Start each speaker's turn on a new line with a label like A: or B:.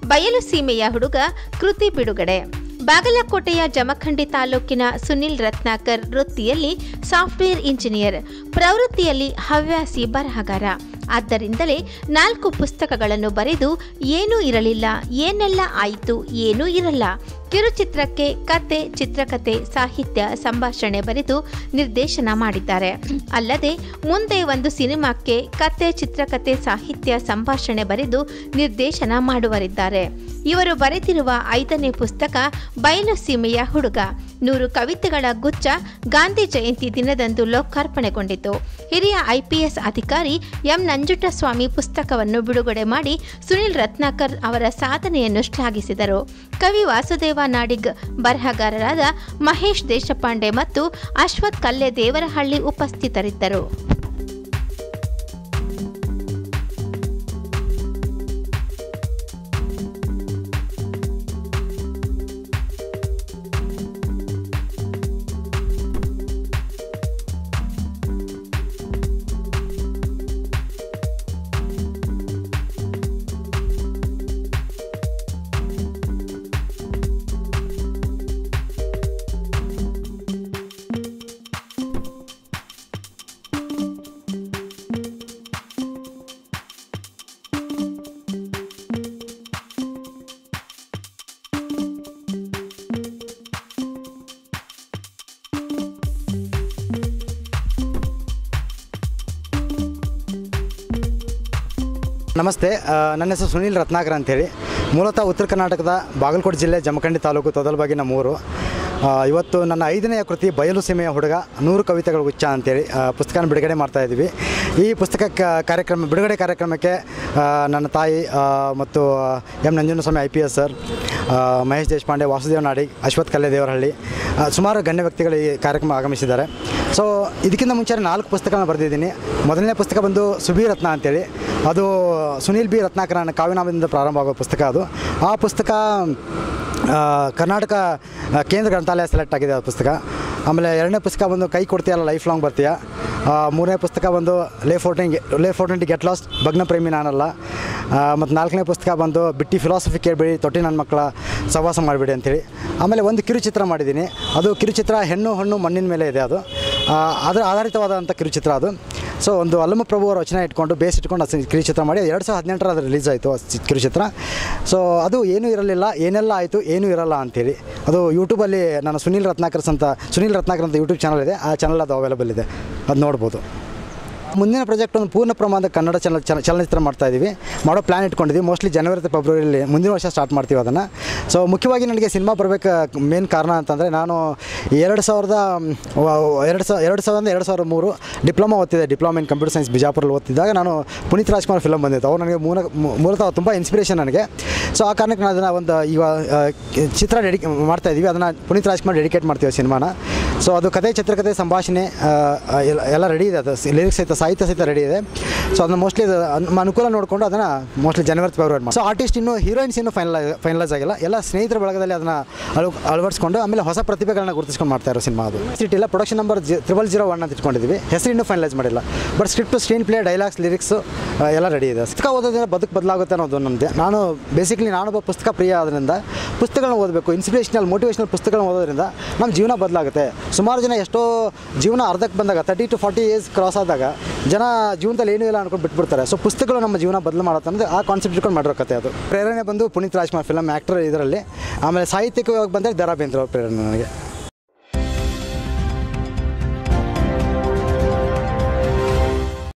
A: ಬಯಲು ಸೀಮೆಯ ಹುಡುಗ ಕೃತಿ ಬಿಡುಗಡೆ. ಬಾಗಲಕೋಟೆಯ ಜಮಖಂಡಿ ತಾಲೂಕಿನ ಸುನಿಲ್ ರತ್ನಾಕರ್ ವೃತ್ತಿಯಲ್ಲಿ ಸಾಫ್ಟ್ವೇರ್ ಇಂಜಿನಿಯರ್, ಪ್ರವೃತ್ತಿಯಲ್ಲಿ ಹವ್ಯಾಸಿ ಬರಹಗಾರ. ಆದ್ದರಿಂದಲೇ 4 ಪುಸ್ತಕಗಳನ್ನು ಬರೆದು ಏನೂ ಇರಲಿಲ್ಲ, ಏನೆಲ್ಲ ಆಯಿತು, ಏನೂ ಇರಲ್ಲ. ಕಿರುಚಿತ್ರಕ್ಕೆ ಕತೆ, ಚಿತ್ರಕಥೆ, ಸಾಹಿತ್ಯ, ಸಂಭಾಷಣೆ ಬರೆದು ನಿರ್ದೇಶನ ಮಾಡಿದ್ದಾರೆ. ಅಲ್ಲದೆ ಮುಂದೆ ಒಂದು ಸಿನಿಮಾಕ್ಕೆ ಕತೆ, ಚಿತ್ರಕಥೆ, ಸಾಹಿತ್ಯ, ಸಂಭಾಷಣೆ ಬರೆದು ನಿರ್ದೇಶನ ಮಾಡುವರಿದ್ದಾರೆ. ಇವರು ಬರೆದಿರುವ 5ನೇ ಪುಸ್ತಕ ಬಯಲು ಸೀಮೆಯ ಹುಡುಗ. 100 ಕವಿತೆಗಳ ಗುಚ್ಛ ಗಾಂಧಿ ಜಯಂತಿ ದಿನದಂದು ಲೋಕಾರ್ಪಣೆಗೊಂಡಿತು. ಹಿರಿಯ IPS ಅಧಿಕಾರಿ ಎಂ ನಂಜುಂಡಸ್ವಾಮಿ ಪುಸ್ತಕವನ್ನು ಬಿಡುಗಡೆ ಮಾಡಿ ಸುನಿಲ್ ರತ್ನಾಕರ್ ಅವರ ಸಾಧನೆಯನ್ನು ಶ್ಲಾಘಿಸಿದರು. ಕವಿ ವಾಸುದೇವ ನಾಡಿಗ್, ಬರಹಗಾರರಾದ ಮಹೇಶ್ ದೇಶಪಾಂಡೆ ಮತ್ತು ಅಶ್ವಥ್ ಕಲ್ಲೆ ದೇವರಹಳ್ಳಿ ಉಪಸ್ಥಿತರಿದ್ದರು.
B: ನಮಸ್ತೆ, ನನ್ನ ಹೆಸರು ಸುನಿಲ್ ರತ್ನಾಕರ್ ಅಂತೇಳಿ. ಮೂಲತಃ ಉತ್ತರ ಕರ್ನಾಟಕದ ಬಾಗಲಕೋಟೆ ಜಿಲ್ಲೆ ಜಮಖಂಡಿ ತಾಲೂಕು ತೊದಲಬಾಗಿನ ಮೂರು. ಇವತ್ತು ನನ್ನ 5ನೇ ಕೃತಿ ಬಯಲು ಸೀಮೆಯ ಹುಡುಗ 100 ಕವಿತೆಗಳ ಗುಚ್ಛ ಅಂತೇಳಿ ಪುಸ್ತಕನ ಬಿಡುಗಡೆ ಮಾಡ್ತಾಯಿದ್ದೀವಿ. ಈ ಪುಸ್ತಕ ಬಿಡುಗಡೆ ಕಾರ್ಯಕ್ರಮಕ್ಕೆ ನನ್ನ ತಾಯಿ ಮತ್ತು M Nanjundaswamy IPS sir, Mahesh Deshpande, Vasudeva Nadig, Ashwath Kalle Devarahalli, ಸುಮಾರು ಗಣ್ಯ ವ್ಯಕ್ತಿಗಳು ಈ ಕಾರ್ಯಕ್ರಮ ಆಗಮಿಸಿದ್ದಾರೆ. ಸೊ ಇದಕ್ಕಿಂತ ಮುಂಚೆ 4 ಪುಸ್ತಕಗಳನ್ನ ಬರೆದಿದ್ದೀನಿ. ಮೊದಲನೇ ಪುಸ್ತಕ ಬಂದು ಸುಬಿ ರತ್ನ ಅಂತೇಳಿ, ಅದು ಸುನಿಲ್ ಬಿ ರತ್ನಾಕರನ ಕಾವ್ಯನಾಮದಿಂದ ಪ್ರಾರಂಭ ಆಗೋ ಪುಸ್ತಕ. ಅದು ಆ ಪುಸ್ತಕ ಕರ್ನಾಟಕ ಕೇಂದ್ರ ಗ್ರಂಥಾಲಯ ಸೆಲೆಕ್ಟ್ ಆಗಿದೆ ಆ ಪುಸ್ತಕ. ಆಮೇಲೆ 2ನೇ ಪುಸ್ತಕ ಬಂದು ಕೈ ಕೊಡ್ತೀಯಲ್ಲ ಲೈಫ್ ಲಾಂಗ್ ಬರ್ತೀಯ. 3ನೇ ಪುಸ್ತಕ ಬಂದು ಲೇ ಫೋರ್ಟಿಂಗ್ ಗೆಟ್ ಲಾಸ್ಟ್, ಭಗ್ನ ಪ್ರೇಮಿ ನಾನಲ್ಲ. ಮತ್ತು 4ನೇ ಪುಸ್ತಕ ಬಂದು ಬಿಟ್ಟು ಫಿಲಾಸಫಿ ಕೇಳಬೇಡಿ, ತೊಟ್ಟಿ ನನ್ನ ಮಕ್ಕಳ ಸಹವಾಸ ಮಾಡಿಬಿಡಿ ಅಂಥೇಳಿ. ಆಮೇಲೆ ಒಂದು ಕಿರುಚಿತ್ರ ಮಾಡಿದ್ದೀನಿ. ಅದು ಕಿರುಚಿತ್ರ ಹೆಣ್ಣು ಹಣ್ಣು ಮಣ್ಣಿನ ಮೇಲೆ ಇದೆ. ಅದು ಅದರ ಆಧಾರಿತವಾದಂಥ ಕಿರುಚಿತ್ರ ಅದು. ಸೊ ಒಂದು ಅಲ್ಲಮಪ್ರಭು ಅವರ ವಚನ ಇಟ್ಕೊಂಡು ಬೇಸ್ ಇಟ್ಕೊಂಡು ಅದು ಕಿರುಚಿತ್ರ ಮಾಡಿ 2018 ಅದು ರಿಲೀಸ್ ಆಯಿತು ಕಿರುಚಿತ್ರ. ಸೊ ಅದು ಏನೂ ಇರಲಿಲ್ಲ, ಏನೆಲ್ಲ ಆಯಿತು, ಏನೂ ಇರಲ್ಲ ಅಂಥೇಳಿ. ಅದು ಯೂಟ್ಯೂಬಲ್ಲಿ ನಾನು ಸುನಿಲ್ ರತ್ನಾಕರ್ ಅಂತ ಯೂಟ್ಯೂಬ್ ಚಾನಲ್ ಇದೆ. ಆ ಚಾನಲ್ ಅದು ಅವೈಲೇಬಲ್ ಇದೆ, ಅದು ನೋಡ್ಬೋದು. ಮುಂದಿನ ಪ್ರಾಜೆಕ್ಟ್ ಒಂದು ಪೂರ್ಣ ಪ್ರಮಾಣದ ಕನ್ನಡ ಚಲನಚಿತ್ರ ಮಾಡ್ತಾಯಿದ್ದೀವಿ, ಮಾಡೋ ಪ್ಲ್ಯಾನ್ ಇಟ್ಕೊಂಡಿದ್ದೀವಿ. ಮೋಸ್ಟ್ಲಿ ಜನವರಿ ಅಥವಾ ಫೆಬ್ರವರಿಯಲ್ಲಿ ಮುಂದಿನ ವರ್ಷ ಸ್ಟಾರ್ಟ್ ಮಾಡ್ತೀವಿ ಅದನ್ನು. ಸೊ ಮುಖ್ಯವಾಗಿ ನನಗೆ ಸಿನಿಮಾ ಬರಬೇಕು ಮೇನ್ ಕಾರಣ ಅಂತಂದರೆ, ನಾನು 2003 ಡಿಪ್ಲೊಮಾ ಓದ್ತಿದ್ದೆ. ಡಿಪ್ಲೊಮಾ ಇನ್ ಕಂಪ್ಯೂಟರ್ ಸೈನ್ಸ್ ಬಿಜಾಪುರಲ್ಲಿ ಓದ್ತಿದ್ದಾಗ ನಾನು ಪುನೀತ್ ರಾಜ್ಕುಮಾರ್ ಫಿಲಮ್ ಬಂದಿತ್ತು. ಅವ್ರು ನನಗೆ ಮೂಲತಃ ತುಂಬ ಇನ್ಸ್ಪಿರೇಷನ್ ನನಗೆ. ಸೊ ಆ ಕಾರಣಕ್ಕೆ ನಾನು ಅದನ್ನು ಒಂದು ಈಗ ಚಿತ್ರ ಮಾಡ್ತಾಯಿದ್ದೀವಿ. ಅದನ್ನು ಪುನೀತ್ ರಾಜ್ಕುಮಾರ್ ಡೆಡಿಕೇಟ್ ಮಾಡ್ತೀವಿ ಸಿನಿಮಾನ. ಸೊ ಅದು ಕತೆ, ಚಿತ್ರಕಥೆ, ಸಂಭಾಷಣೆ ಎಲ್ಲ ರೆಡಿ ಇದೆ. ಅದು ಲಿರಿಕ್ಸ್ ಸಹಿತ, ಸಾಹಿತ್ಯ ಸಹಿತ ರೆಡಿ ಇದೆ. ಸೊ ಅದನ್ನು ಮೋಸ್ಟ್ಲಿ ಅನುಕೂಲ ನೋಡಿಕೊಂಡು ಅದನ್ನು ಮೋಸ್ಟ್ಲಿ ಜನವರಿ ಫೆಬ್ರವರಿ ಮಾಡಿ. ಸೊ ಆರ್ಟಿಸ್ಟ್ ಇನ್ನೂ ಹೀರೋಯಿನ್ಸ್ ಇನ್ನೂ ಫೈನಲೈಸ್ ಆಗಿಲ್ಲ. ಎಲ್ಲ ಸ್ನೇಹಿತರ ಬಳಗದಲ್ಲಿ ಅದನ್ನು ಅಳವಡಿಸ್ಕೊಂಡು ಆಮೇಲೆ ಹೊಸ ಪ್ರತಿಭೆಗಳನ್ನ ಗುರುತಿಸ್ಕೊಂಡು ಮಾಡ್ತಾ ಇರೋ ಸಿನಿಮಾ ಅದು. ಸಿಟಿಲ್ಲ ಪ್ರೊಡಕ್ಷನ್ ನಂಬರ್ 0001 ಅಂತ ಇಟ್ಕೊಂಡಿದ್ದೀವಿ. ಹೆಸರು ಇನ್ನೂ ಫೈನಲೈಸ್ ಮಾಡಿಲ್ಲ. But script, screenplay, dialogues, lyrics ಎಲ್ಲ ರೆಡಿ ಇದೆ. ಪುಸ್ತಕ ಓದೋದ್ರಿಂದ ಬದುಕು ಬದಲಾಗುತ್ತೆ ಅನ್ನೋದು ನಮ್ಮದೇ. ನಾನೊಬ್ಬ ಪುಸ್ತಕ ಪ್ರಿಯ ಆದ್ರಿಂದ ಪುಸ್ತಕಗಳನ್ನ ಓದಬೇಕು. ಮೋಟಿವೇಶ್ನಲ್ ಪುಸ್ತಕಗಳನ್ನ ಓದೋದ್ರಿಂದ ನಮ್ಮ ಜೀವನ ಬದಲಾಗುತ್ತೆ. ಸುಮಾರು ಜನ ಎಷ್ಟೋ ಜೀವನ ಅರ್ಧಕ್ಕೆ ಬಂದಾಗ 30 to 40 years ಕ್ರಾಸ್ ಆದಾಗ ಜನ ಜೀವನದಲ್ಲಿ ಏನೂ ಇಲ್ಲ ಅನ್ಕೊಂಡು ಬಿಟ್ಬಿಡ್ತಾರೆ. ಸೊ ಪುಸ್ತಕಗಳು ನಮ್ಮ ಜೀವನ ಬದಲು ಮಾಡುತ್ತೆ ಅನ್ನೋದು ಆ ಕಾನ್ಸೆಪ್ಟ್ ಇಟ್ಕೊಂಡು ಮಾಡಿರೋ ಕತೆ ಅದು. ಪ್ರೇರಣೆ ಬಂದು ಪುನೀತ್ ರಾಜ್ಕುಮಾರ್ ಫಿಲಮ್ ಆ್ಯಕ್ಟರ್ ಇದರಲ್ಲಿ. ಆಮೇಲೆ ಸಾಹಿತ್ಯಿಕವಾಗಿ ಬಂದರೆ ದ ರಾ ಬೇಂದ್ರೆ ಅವ್ರ ಪ್ರೇರಣೆ ನನಗೆ.